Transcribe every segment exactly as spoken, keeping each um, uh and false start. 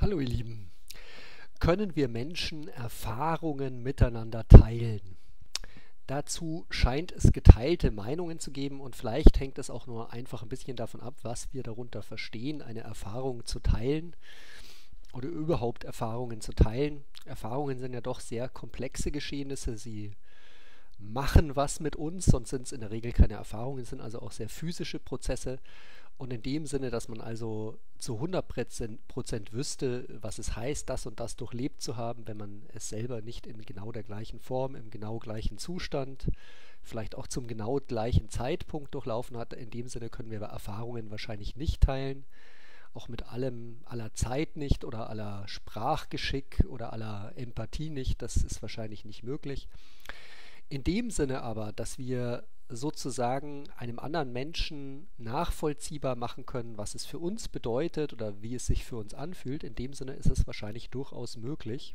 Hallo ihr Lieben. Können wir Menschen Erfahrungen miteinander teilen? Dazu scheint es geteilte Meinungen zu geben und vielleicht hängt es auch nur einfach ein bisschen davon ab, was wir darunter verstehen, eine Erfahrung zu teilen oder überhaupt Erfahrungen zu teilen. Erfahrungen sind ja doch sehr komplexe Geschehnisse, sie machen was mit uns, sonst sind es in der Regel keine Erfahrungen, es sind also auch sehr physische Prozesse. Und in dem Sinne, dass man also zu hundert Prozent wüsste, was es heißt, das und das durchlebt zu haben, wenn man es selber nicht in genau der gleichen Form, im genau gleichen Zustand, vielleicht auch zum genau gleichen Zeitpunkt durchlaufen hat. In dem Sinne können wir Erfahrungen wahrscheinlich nicht teilen, auch mit allem, aller Zeit nicht oder aller Sprachgeschick oder aller Empathie nicht. Das ist wahrscheinlich nicht möglich. In dem Sinne aber, dass wir sozusagen einem anderen Menschen nachvollziehbar machen können, was es für uns bedeutet oder wie es sich für uns anfühlt. In dem Sinne ist es wahrscheinlich durchaus möglich.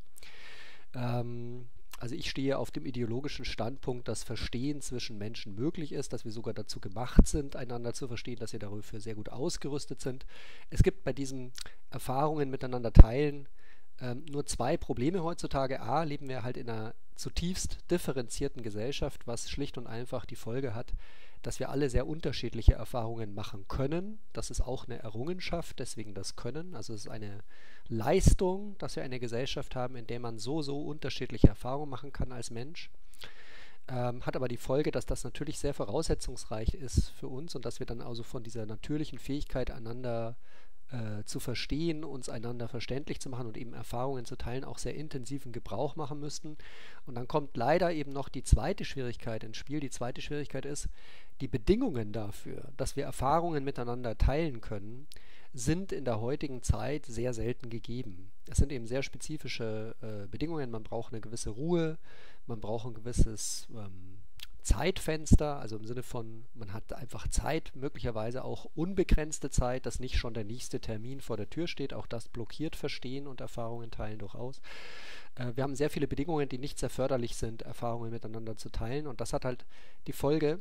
Ähm, also ich stehe auf dem ideologischen Standpunkt, dass Verstehen zwischen Menschen möglich ist, dass wir sogar dazu gemacht sind, einander zu verstehen, dass wir dafür sehr gut ausgerüstet sind. Es gibt bei diesen Erfahrungen miteinander teilen ähm, nur zwei Probleme heutzutage. A, leben wir halt in einer zutiefst differenzierten Gesellschaft, was schlicht und einfach die Folge hat, dass wir alle sehr unterschiedliche Erfahrungen machen können. Das ist auch eine Errungenschaft, deswegen das Können. Also es ist eine Leistung, dass wir eine Gesellschaft haben, in der man so, so unterschiedliche Erfahrungen machen kann als Mensch. Ähm, hat aber die Folge, dass das natürlich sehr voraussetzungsreich ist für uns und dass wir dann also von dieser natürlichen Fähigkeit, einander äh, zu verstehen, uns einander verständlich zu machen und eben Erfahrungen zu teilen, auch sehr intensiven Gebrauch machen müssten. Und dann kommt leider eben noch die zweite Schwierigkeit ins Spiel. Die zweite Schwierigkeit ist, die Bedingungen dafür, dass wir Erfahrungen miteinander teilen können, sind in der heutigen Zeit sehr selten gegeben. Es sind eben sehr spezifische äh, Bedingungen. Man braucht eine gewisse Ruhe, man braucht ein gewisses ähm, Zeitfenster, also im Sinne von, man hat einfach Zeit, möglicherweise auch unbegrenzte Zeit, dass nicht schon der nächste Termin vor der Tür steht. Auch das blockiert Verstehen und Erfahrungen teilen durchaus. Äh, wir haben sehr viele Bedingungen, die nicht sehr förderlich sind, Erfahrungen miteinander zu teilen. Und das hat halt die Folge,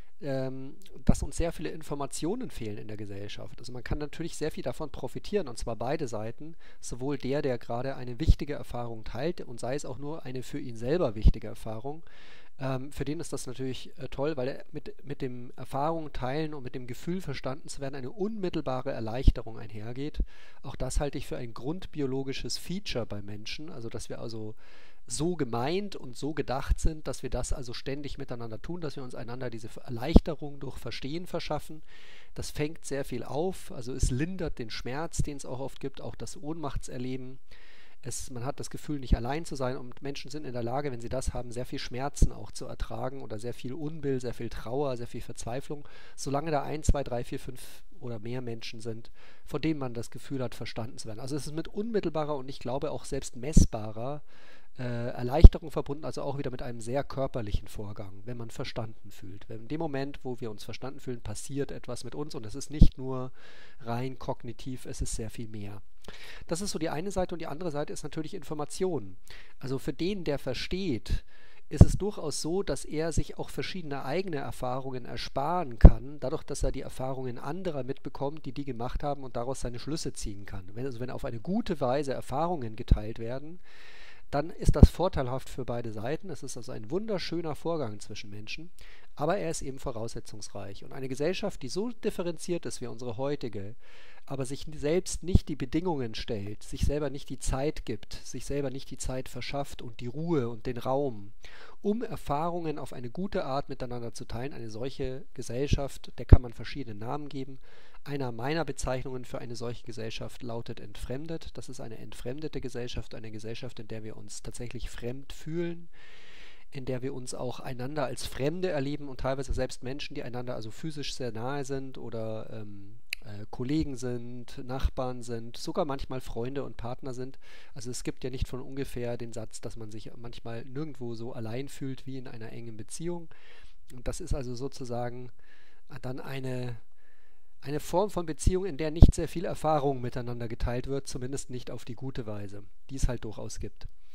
ähm, dass uns sehr viele Informationen fehlen in der Gesellschaft. Also man kann natürlich sehr viel davon profitieren, und zwar beide Seiten, sowohl der, der gerade eine wichtige Erfahrung teilt, und sei es auch nur eine für ihn selber wichtige Erfahrung, ähm, für den ist das natürlich äh, toll, weil er mit, mit dem Erfahrung teilen und mit dem Gefühl verstanden zu werden eine unmittelbare Erleichterung einhergeht. Auch das halte ich für ein grundbiologisches Feature bei Menschen, also dass wir also so gemeint und so gedacht sind, dass wir das also ständig miteinander tun, dass wir uns einander diese Erleichterung durch Verstehen verschaffen. Das fängt sehr viel auf, also es lindert den Schmerz, den es auch oft gibt, auch das Ohnmachtserleben. Es, man hat das Gefühl, nicht allein zu sein, und Menschen sind in der Lage, wenn sie das haben, sehr viel Schmerzen auch zu ertragen oder sehr viel Unbill, sehr viel Trauer, sehr viel Verzweiflung, solange da ein, zwei, drei, vier, fünf oder mehr Menschen sind, von denen man das Gefühl hat, verstanden zu werden. Also es ist mit unmittelbarer und ich glaube auch selbst messbarer Äh, Erleichterung verbunden, also auch wieder mit einem sehr körperlichen Vorgang, wenn man verstanden fühlt. Wenn in dem Moment, wo wir uns verstanden fühlen, passiert etwas mit uns und es ist nicht nur rein kognitiv, es ist sehr viel mehr. Das ist so die eine Seite, und die andere Seite ist natürlich Information. Also für den, der versteht, ist es durchaus so, dass er sich auch verschiedene eigene Erfahrungen ersparen kann, dadurch, dass er die Erfahrungen anderer mitbekommt, die die gemacht haben, und daraus seine Schlüsse ziehen kann. Wenn, also wenn auf eine gute Weise Erfahrungen geteilt werden, dann ist das vorteilhaft für beide Seiten. Es ist also ein wunderschöner Vorgang zwischen Menschen, aber er ist eben voraussetzungsreich. Und eine Gesellschaft, die so differenziert ist wie unsere heutige, aber sich selbst nicht die Bedingungen stellt, sich selber nicht die Zeit gibt, sich selber nicht die Zeit verschafft und die Ruhe und den Raum, um Erfahrungen auf eine gute Art miteinander zu teilen, eine solche Gesellschaft, der kann man verschiedene Namen geben. Einer meiner Bezeichnungen für eine solche Gesellschaft lautet entfremdet. Das ist eine entfremdete Gesellschaft, eine Gesellschaft, in der wir uns tatsächlich fremd fühlen, in der wir uns auch einander als Fremde erleben und teilweise selbst Menschen, die einander also physisch sehr nahe sind oder ähm, äh, Kollegen sind, Nachbarn sind, sogar manchmal Freunde und Partner sind. Also es gibt ja nicht von ungefähr den Satz, dass man sich manchmal nirgendwo so allein fühlt wie in einer engen Beziehung. Und das ist also sozusagen dann eine Eine Form von Beziehung, in der nicht sehr viel Erfahrung miteinander geteilt wird, zumindest nicht auf die gute Weise, die es halt durchaus gibt.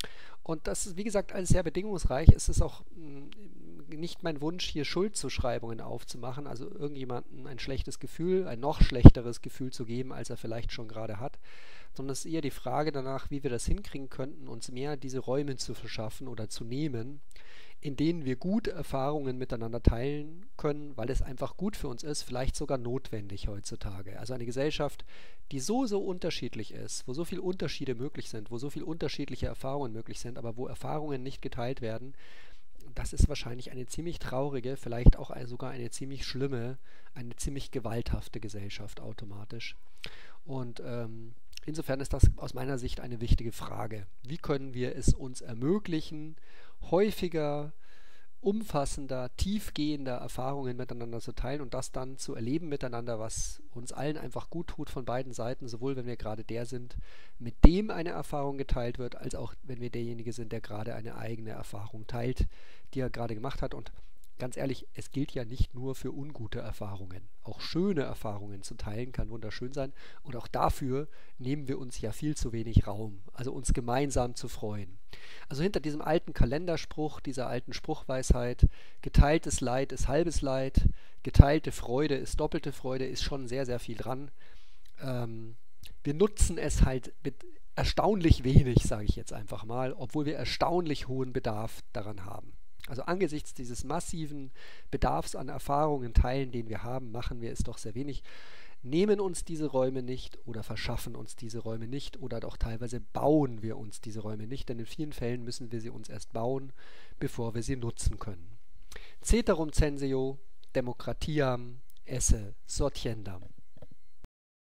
Und das ist, wie gesagt, alles sehr bedingungsreich. Es ist auch mh, nicht mein Wunsch, hier Schuldzuschreibungen aufzumachen, also irgendjemandem ein schlechtes Gefühl, ein noch schlechteres Gefühl zu geben, als er vielleicht schon gerade hat, sondern es ist eher die Frage danach, wie wir das hinkriegen könnten, uns mehr diese Räume zu verschaffen oder zu nehmen, in denen wir gut Erfahrungen miteinander teilen können, weil es einfach gut für uns ist, vielleicht sogar notwendig heutzutage. Also eine Gesellschaft, die so, so unterschiedlich ist, wo so viele Unterschiede möglich sind, wo so viele unterschiedliche Erfahrungen möglich sind, aber wo Erfahrungen nicht geteilt werden, das ist wahrscheinlich eine ziemlich traurige, vielleicht auch eine, sogar eine ziemlich schlimme, eine ziemlich gewalthafte Gesellschaft automatisch. Und ähm, insofern ist das aus meiner Sicht eine wichtige Frage. Wie können wir es uns ermöglichen, häufiger, umfassender, tiefgehender Erfahrungen miteinander zu teilen und das dann zu erleben miteinander, was uns allen einfach gut tut von beiden Seiten, sowohl wenn wir gerade der sind, mit dem eine Erfahrung geteilt wird, als auch wenn wir derjenige sind, der gerade eine eigene Erfahrung teilt, die er gerade gemacht hat. Und ganz ehrlich, es gilt ja nicht nur für ungute Erfahrungen. Auch schöne Erfahrungen zu teilen kann wunderschön sein. Und auch dafür nehmen wir uns ja viel zu wenig Raum, also uns gemeinsam zu freuen. Also hinter diesem alten Kalenderspruch, dieser alten Spruchweisheit, geteiltes Leid ist halbes Leid, geteilte Freude ist doppelte Freude, ist schon sehr, sehr viel dran. Ähm, wir nutzen es halt mit erstaunlich wenig, sage ich jetzt einfach mal, obwohl wir erstaunlich hohen Bedarf daran haben. Also angesichts dieses massiven Bedarfs an Erfahrungen teilen, den wir haben, machen wir es doch sehr wenig, nehmen uns diese Räume nicht oder verschaffen uns diese Räume nicht oder doch teilweise bauen wir uns diese Räume nicht, denn in vielen Fällen müssen wir sie uns erst bauen, bevor wir sie nutzen können. Ceterum censeo, democratiam esse sortiendam.